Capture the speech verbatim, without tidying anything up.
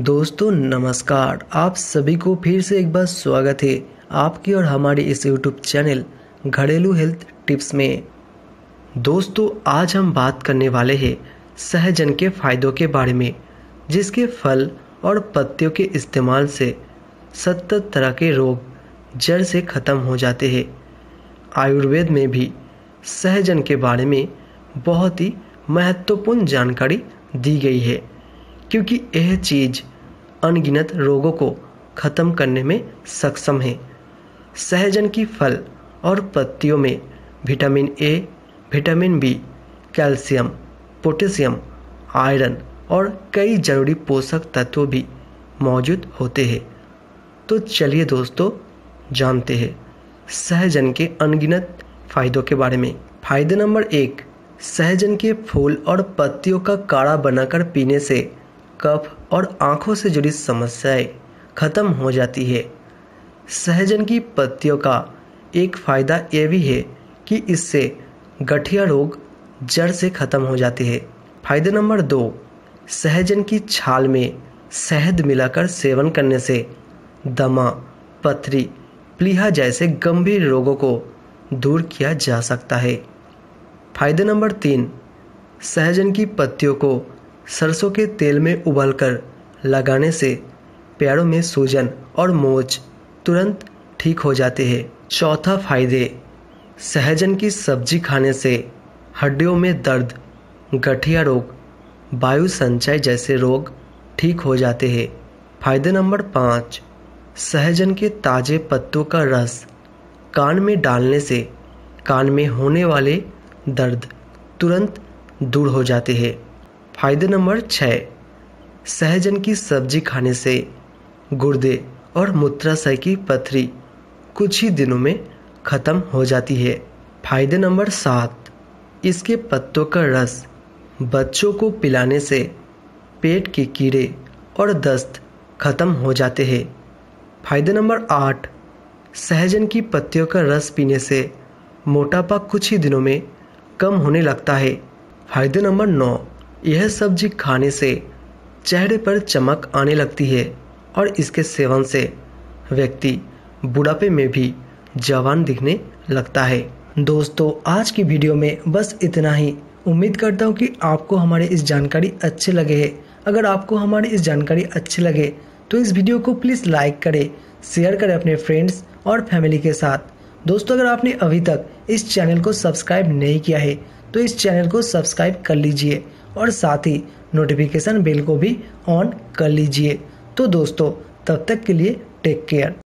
दोस्तों नमस्कार, आप सभी को फिर से एक बार स्वागत है आपकी और हमारे इस यूट्यूब चैनल घरेलू हेल्थ टिप्स में। दोस्तों आज हम बात करने वाले हैं सहजन के फ़ायदों के बारे में, जिसके फल और पत्तियों के इस्तेमाल से सत्तर तरह के रोग जड़ से ख़त्म हो जाते हैं। आयुर्वेद में भी सहजन के बारे में बहुत ही महत्वपूर्ण जानकारी दी गई है, क्योंकि यह चीज़ अनगिनत रोगों को ख़त्म करने में सक्षम है। सहजन की फल और पत्तियों में vitamin A, vitamin B, calcium, potassium, iron और कई जरूरी पोषक तत्व भी मौजूद होते हैं। तो चलिए दोस्तों जानते हैं सहजन के अनगिनत फ़ायदों के बारे में। फ़ायदे नंबर एक, सहजन के फूल और पत्तियों का काढ़ा बनाकर पीने से कफ और आँखों से जुड़ी समस्याएं खत्म हो जाती है। सहजन की पत्तियों का एक फ़ायदा यह भी है कि इससे गठिया रोग जड़ से खत्म हो जाते हैं। फ़ायदे नंबर दो, सहजन की छाल में शहद मिलाकर सेवन करने से दमा, पथरी, प्लीहा जैसे गंभीर रोगों को दूर किया जा सकता है। फ़ायदे नंबर तीन, सहजन की पत्तियों को सरसों के तेल में उबालकर लगाने से पैरों में सूजन और मोच तुरंत ठीक हो जाते हैं। चौथा फ़ायदे, सहजन की सब्जी खाने से हड्डियों में दर्द, गठिया रोग, वायु संचय जैसे रोग ठीक हो जाते हैं। फ़ायदे नंबर पाँच, सहजन के ताज़े पत्तों का रस कान में डालने से कान में होने वाले दर्द तुरंत दूर हो जाते हैं। फ़ायदे नंबर छः, सहजन की सब्जी खाने से गुर्दे और मूत्राशय की पथरी कुछ ही दिनों में ख़त्म हो जाती है। फ़ायदे नंबर सात, इसके पत्तों का रस बच्चों को पिलाने से पेट के कीड़े और दस्त खत्म हो जाते हैं। फ़ायदे नंबर आठ, सहजन की पत्तियों का रस पीने से मोटापा कुछ ही दिनों में कम होने लगता है। फ़ायदे नंबर नौ, यह सब्जी खाने से चेहरे पर चमक आने लगती है और इसके सेवन से व्यक्ति बुढ़ापे में भी जवान दिखने लगता है। दोस्तों आज की वीडियो में बस इतना ही। उम्मीद करता हूँ कि आपको हमारे इस जानकारी अच्छे लगे हैं। अगर आपको हमारी इस जानकारी अच्छे लगे तो इस वीडियो को प्लीज़ लाइक करें, शेयर करें अपने फ्रेंड्स और फैमिली के साथ। दोस्तों अगर आपने अभी तक इस चैनल को सब्सक्राइब नहीं किया है तो इस चैनल को सब्सक्राइब कर लीजिए और साथ ही नोटिफिकेशन बेल को भी ऑन कर लीजिए। तो दोस्तों तब तक के लिए टेक केयर।